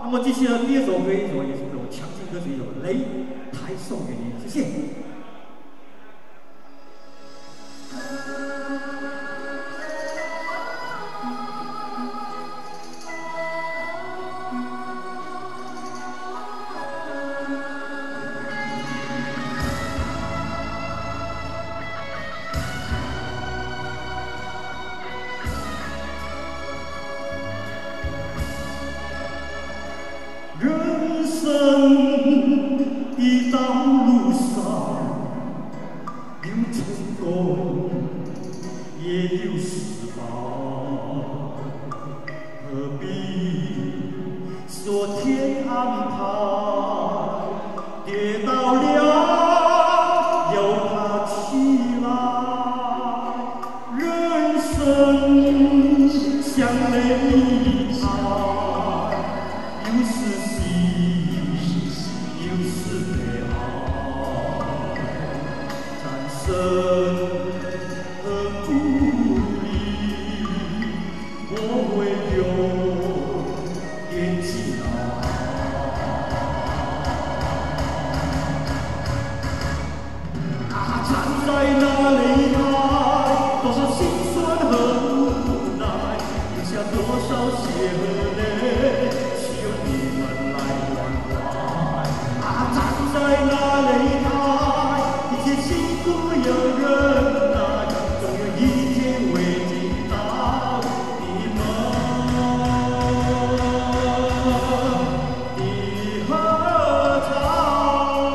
那么接下来第二首歌一首也是我强劲歌曲一首《擂台送给你》，谢谢。人生的道路上，有成功，也有失败，何必说天安排？跌倒了要爬起来，人生像擂台。有时喜，有时悲哀，战胜和鼓励，我会永远记牢。站在那擂台，多少辛酸和无奈，留下多少血和泪。在那擂台，一切辛苦要忍耐，总有一天会听到你们的合唱。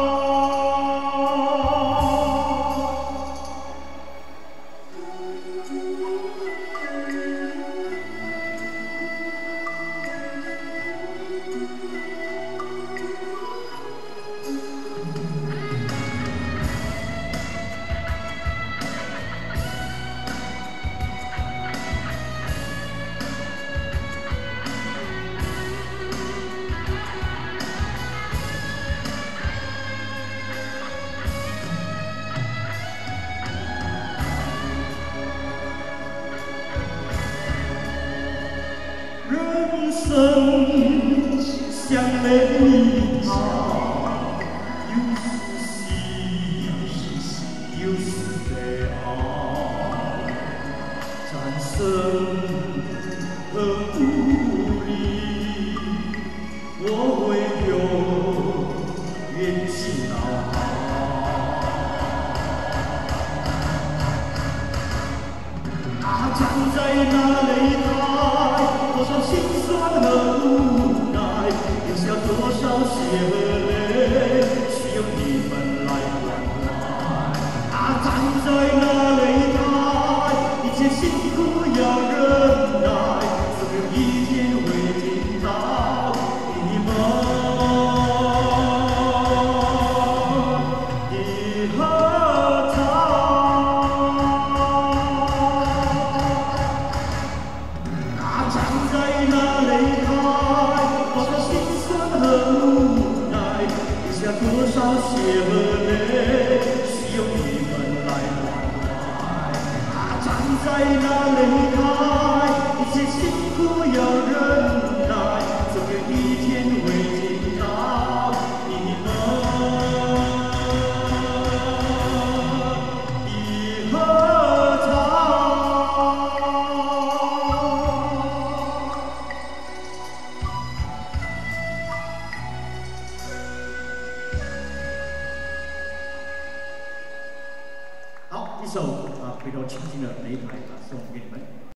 人生像擂台，有时喜，有时悲哀，战胜和鼓励，我会永远记牢。站在那擂台，多少辛酸和无奈，留下多少血和泪，需要你们来关怀。站在那擂台，一切辛苦要忍耐，总有一天会听到你们的合唱。站在那擂台，多少辛酸和无奈，留下多少血和泪，需要你们来关怀。站在那擂台，一切辛苦要忍耐，总有一天会听到你们的合唱。好，一首非常强劲的擂台送给你们。